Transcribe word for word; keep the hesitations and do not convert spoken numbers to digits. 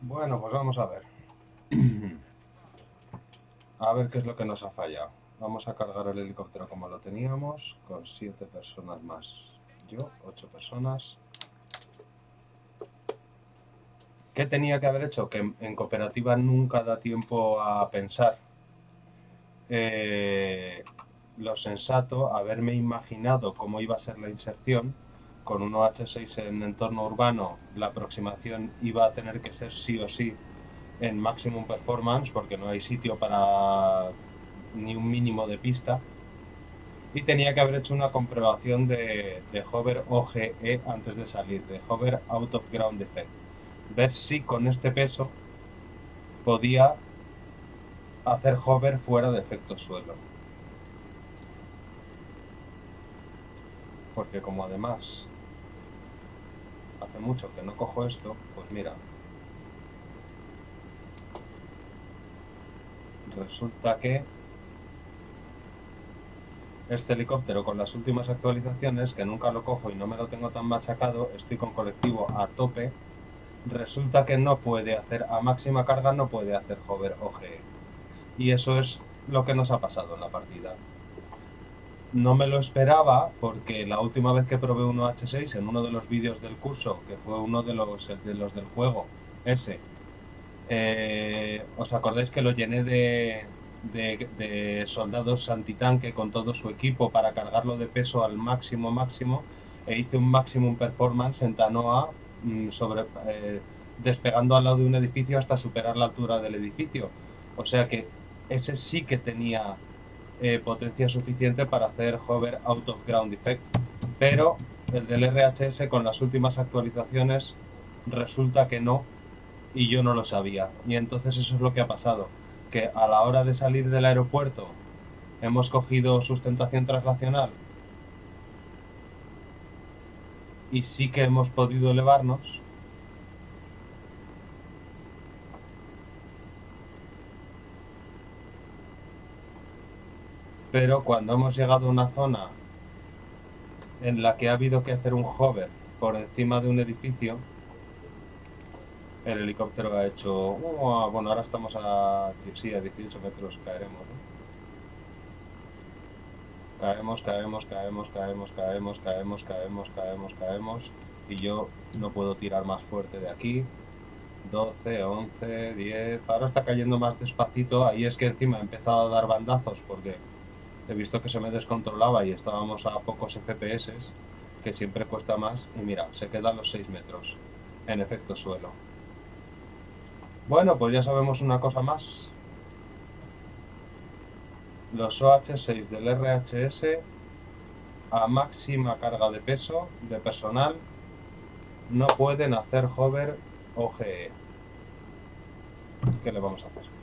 Bueno, pues vamos a ver. A ver qué es lo que nos ha fallado. Vamos a cargar el helicóptero como lo teníamos, con siete personas más. Yo, ocho personas. ¿Qué tenía que haber hecho? Que en, en cooperativa nunca da tiempo a pensar. Eh, lo sensato, haberme imaginado cómo iba a ser la inserción. Con un O H seis en entorno urbano, la aproximación iba a tener que ser sí o sí en maximum performance, porque no hay sitio para ni un mínimo de pista. Y tenía que haber hecho una comprobación de, de hover O G E antes de salir, de hover out of ground effect. Ver si con este peso podía hacer hover fuera de efecto suelo. Porque como además hace mucho que no cojo esto, pues mira, resulta que este helicóptero con las últimas actualizaciones, que nunca lo cojo y no me lo tengo tan machacado, estoy con colectivo a tope, resulta que no puede hacer, a máxima carga no puede hacer hover O G E. Y eso es lo que nos ha pasado en la partida. No me lo esperaba porque la última vez que probé un O H seis en uno de los vídeos del curso, que fue uno de los, de los del juego, ese, eh, ¿os acordáis que lo llené de, de, de soldados antitanque con todo su equipo para cargarlo de peso al máximo máximo? E hice un maximum performance en Tanoa sobre, eh, despegando al lado de un edificio hasta superar la altura del edificio. O sea que ese sí que tenía eh, potencia suficiente para hacer hover out of ground effect. Pero el del R H S con las últimas actualizaciones resulta que no, y yo no lo sabía. Y entonces eso es lo que ha pasado, que a la hora de salir del aeropuerto hemos cogido sustentación traslacional y sí que hemos podido elevarnos, pero cuando hemos llegado a una zona en la que ha habido que hacer un hover por encima de un edificio, el helicóptero ha hecho... Uh, bueno, ahora estamos a, sí, a dieciocho metros, caeremos, ¿no? Caemos, caemos, caemos, caemos, caemos, caemos, caemos, caemos, caemos. Y yo no puedo tirar más fuerte de aquí. doce, once, diez... Ahora está cayendo más despacito. Ahí es que encima he empezado a dar bandazos porque he visto que se me descontrolaba y estábamos a pocos F P S, que siempre cuesta más. Y mira, se quedan los seis metros en efecto suelo. Bueno, pues ya sabemos una cosa más. Los O H seis del R H S a máxima carga de peso de personal no pueden hacer hover O G E. ¿Qué le vamos a hacer?